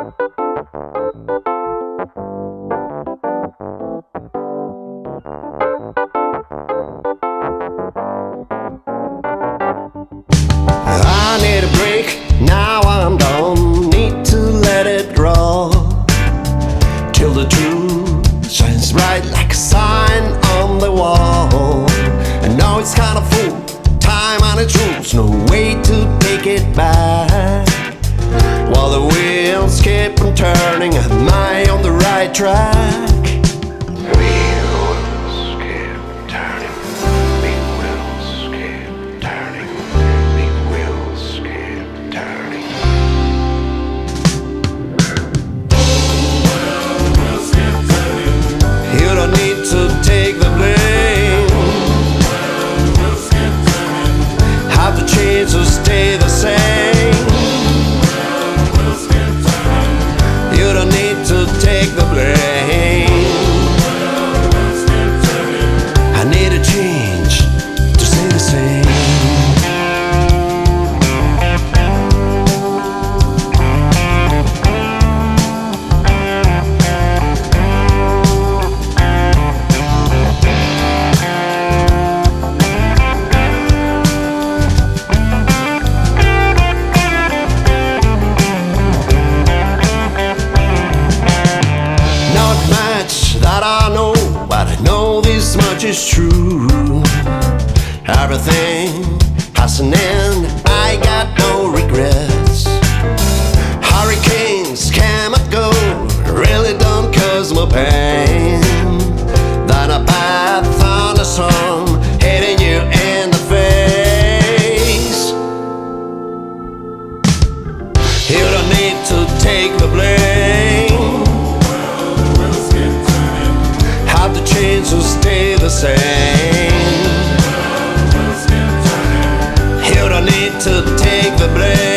I need a break, now I'm done. Need to let it grow till the truth shines bright like a sign on the wall. I know it's kind of full, time on its rules, no way to take it back. While the wheels keep on turning, am I on the right track? To stay the same. You don't need to take the blame. I need a change to stay the same. That I know, but I know this much is true. Everything has an end, I got no regrets. Hurricanes come and go, really don't cause more pain than a bad thunderstorm hitting you in the face. You don't need to take the blame. The chains will stay the same. You don't need to take the blame.